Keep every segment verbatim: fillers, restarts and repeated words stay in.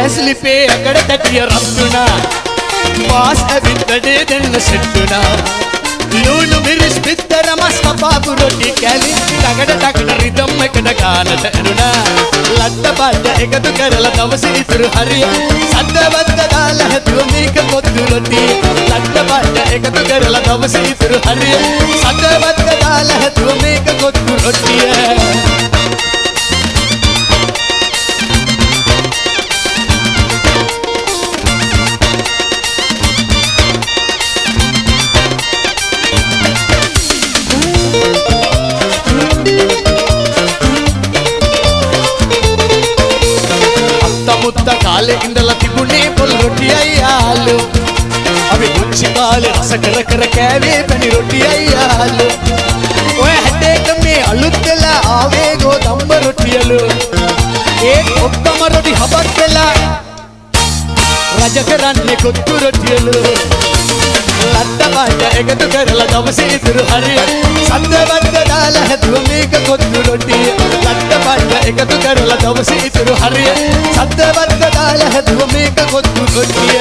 Gas ලිපේ අකඩ තැටිය රත්තුනා පාස් ඇවිත් වැඩේ දෙන්න සෙට්ටුනා ලුණු මිරිස් පිත්තර මස් කපාපු රොටි කැලි ටකට ටකට රිදම් එකට ගානට ඇරුණා ලට්ට පට්ට එකතු කරලා දවසේ ඉතුරු හරිය සද්දවත් දාලා හැදුව මේක කොත්තු රොටි ලට්ට පට්ට එකතු කරලා දවසේ ඉතුරු හරිය සද්දවත් දාලා හැදුව මේක කොත්තු රොටිය මුත්තා කාලේ ඉඳලා තිබුණේ පොල් රොටියයි ආලු අපි පුංචි කාලේ රස කර කර කෑවේ පැණි රොටියයි ආලු ඔය හැටේක මේ අලුත් වෙලා ආවේ ගෝතම්බ රොටියලු ඒ ඔක්කොම රොටි හබත් වෙලා රජ කරන්නේ කොත්තු රොටියලු ලට්ට පාට එකතු කරලා දවසේ ඉතුරු හරිය සද්දවත් දාලා හැදුව මේක කොත්තු රොටිය ලට්ට පාට එකතු කරලා දවසේ ඉතුරු හරිය සද්දවත් දාලා හැදුව මේක කොත්තු රොටිය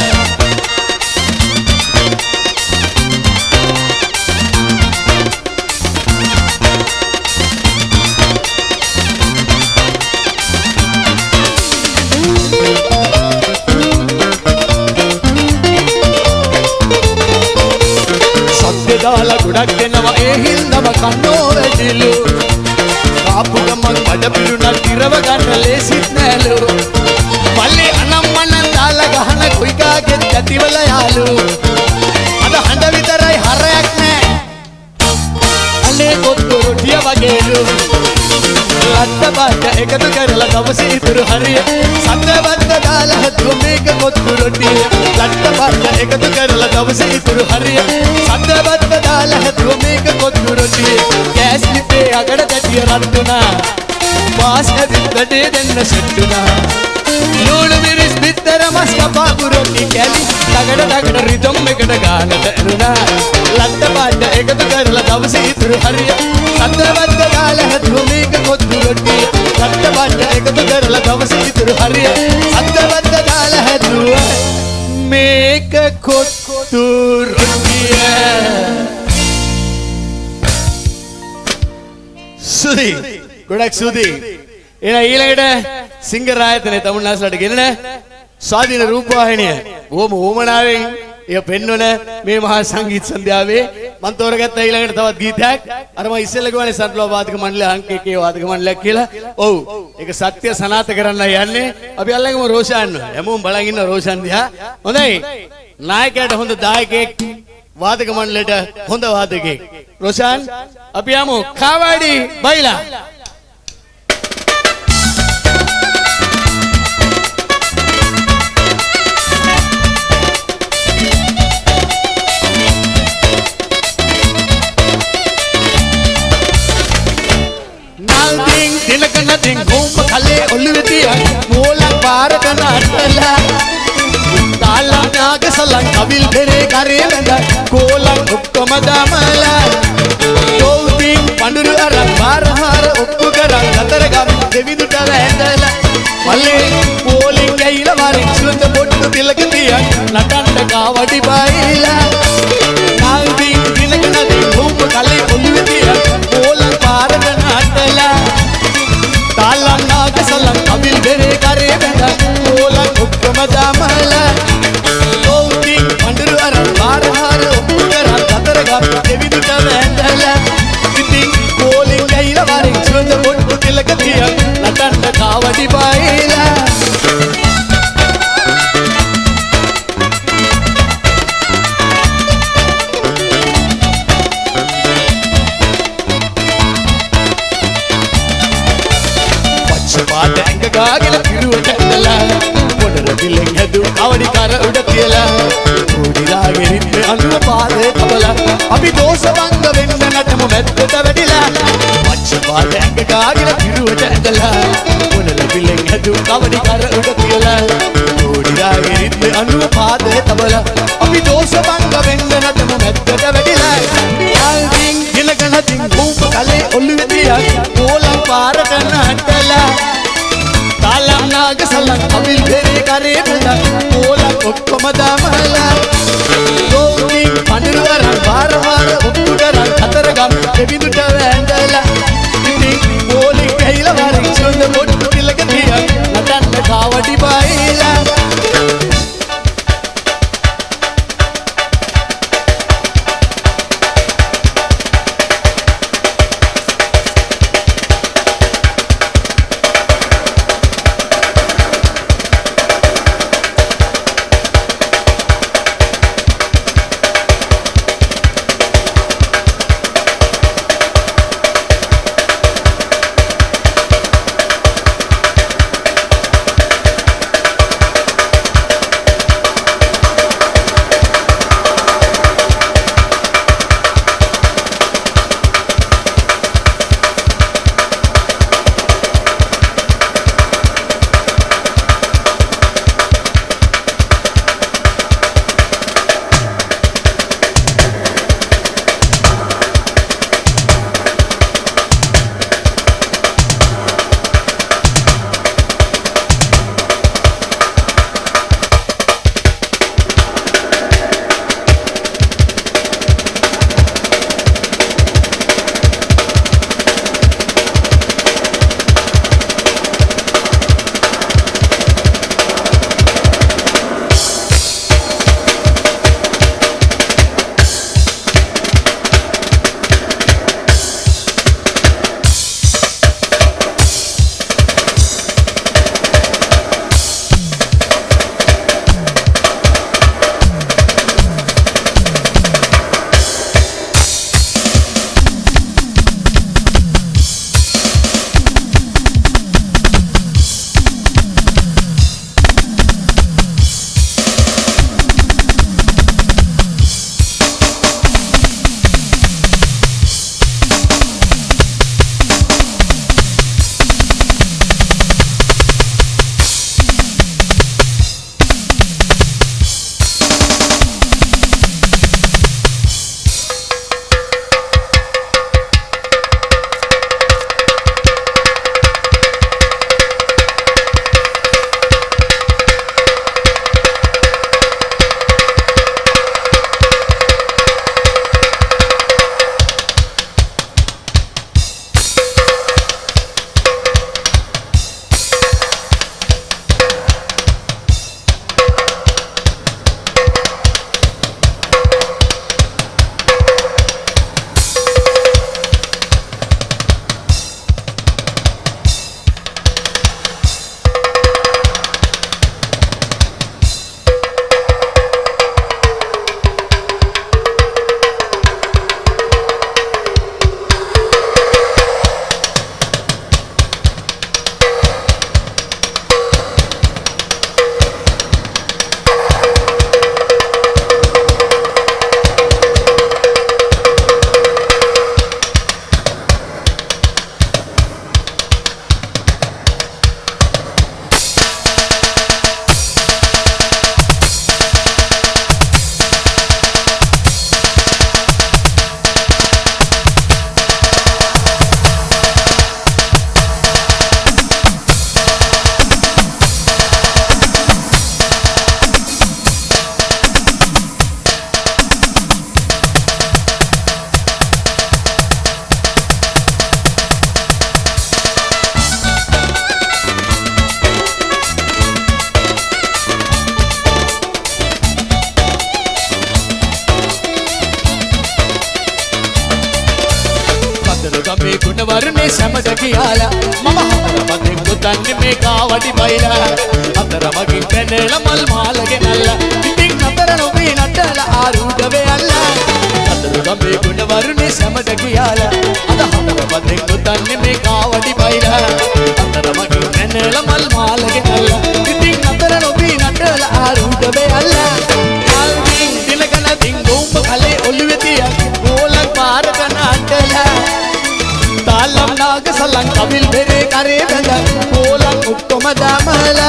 දාලා ගොඩක් දෙනවා ඒ හින්දම කන්නෝ වැඩිලු කාපු ගමන් බඩ පිරුණා කිරව ගන්න ලේසිත් නෑලු මල්ලි අනම්මන දාලා ගහන කුයිකාගෙත් ඇතිවල යාලු අද හඬ විතරයි හරයක් නෑ අනේ කොත්තු රොටිය වගේලු ලට්ට පාට එකතු කරලා දවසේ ඉතුරු හරිය සද්දවත් දාලා හැදුව මේක කොත්තු රොටිය ලට්ට පාට එකතු කරලා දවසේ ඉතුරු හරිය සද්දවත් දාලා හැදුව මේක කොත්තු රොටිය ගෑස් ලිපේ අගඩ තැටිය රත්තුනා පාස් ඇවිත් වැඩේ දෙන්න සෙට්ටුනා ලුණු මිරිස් පිත්තර මස් කපාපු රොටි කැලි ටකට ටකට රිදම් එකට ගානට ඇරුණා ලට්ට පාට එකතු කරලා දවසේ ඉතුරු හරිය සද්දවත් දාලා හැදුව මේක කොත්තු රොටිය ලට්ට පාට එකතු කරලා දවසේ ඉතුරු හරිය සද්දවත් දාලා හැදුව මේක කොත්තු රොටිය සුදී ගොඩක් සුදී එන ඊළඟට සිංගර් ආයතනයේ තමුන්නාස්ලාට ගෙනන ස්වාධීන රූපවාහිනිය ඕම ඕමනාවෙන් එය පෙන්වන මේ මහා සංගීත සන්ධ්‍යාවේ මම තෝරගත්ත ඊළඟට තවත් ගීතයක් අර මම ඉස්සෙල්ලා ගානේ සන්ෆ්ලවර් වාදක මණ්ඩලය අංක එකේ වාදක මණ්ඩලයක් කියලා. ඔව් ඒක සත්‍ය සනාත කරන්න යන්නේ අපි අල්ලගමු රෝෂාන් හැමෝම බලන් ඉන්න රෝෂාන් දිහා. හොඳයි නායකයාට හොඳ දායකයෙක් වාදක මණ්ඩලයට හොඳ වාදකයෙක් රෝෂාන් අපි යමු කාවාඩි බයිලා Nothing home khale oluvetiya mola parak natala tala naga salang kabil bere kare lenda kolang okkoma damala golping panduru ara barhar oppu karan gatar gam deviduta vendala malle polling gaila warin sunda bottu tilaka tiya natanda kawadi baila nalbing dilaka nothing home khale oluvetiya mola parak natala तालम नाग सलम कबिल बेरे करे Benda Cola उक्कम दामला गोती पंडरू अर बार हार उक्कर Qatar गा देविदुट वेंदला इति calling गैला वारी सुंद बोट्टु तिलक तिया नटंड कावडी बाईला පාටංග ගාගෙන පිරුවට ඇදලා පොඩර දිලෙන් හැදු අවඩි කර උඩ තියලා කුඩිලාගේ රිද්ද අනුව පාදේ තබලා අපි දෝෂවංග වෙන්න නටමු මැද්දට වැඩිලා පච්ච පාටංග ගාගෙන පිරුවට ඇදලා පොඩර දිලෙන් හැදු අවඩි කර උඩ තියලා කුඩිලාගේ රිද්ද අනුව පාදේ තබලා අපි දෝෂවංග වෙන්න නටමු මැද්දට වැඩිලා යාල්දින් දිලකනදින් භූප කලේ ඔළුවේ තියා කොලම් පාරට නටලා तालम ना නාග සලන් අවිල් බෙරේ කරේ බඳ ඕලක් ඔක්කොම දාමලා ගෝකින් පඳුරන් බාර බාර ඔක්කුඩරන් හතරගම් දෙවිදුට වැඳලා ඉතින් ඕලි ගහිලා වරින් සොඳ පොඩ්ඩු තිලක තියන් නටන්න කාවටි බයිලා මේ ගුණ වර්ණේ සැමද කියලා මම හතරපතෙන් ගොතන්නේ මේ කාවටි බයිලා හතරමකින් පැනලා මල් මාලගෙන අල්ලා ඉතින් නතර නොවේ නටලා ආරූඪ වෙයල්ලා හතර මේ ගුණ වර්ණේ සැමද කියලා අද හතරපතෙන් ගොතන්නේ මේ කාවටි බයිලා හතරමකින් පැනලා මල් මාලගෙන අල්ලා ඉතින් නතර නොවේ නටලා ආරූඪ වෙයල්ලා මල්කින් දිලකන දින් ගොම්බ කලේ ඔළුවේ තියන් ඕලක් පාරක නටලා तालम नाग सलंग कबिल बेरे करे बंद ओलंग उत्तम दामला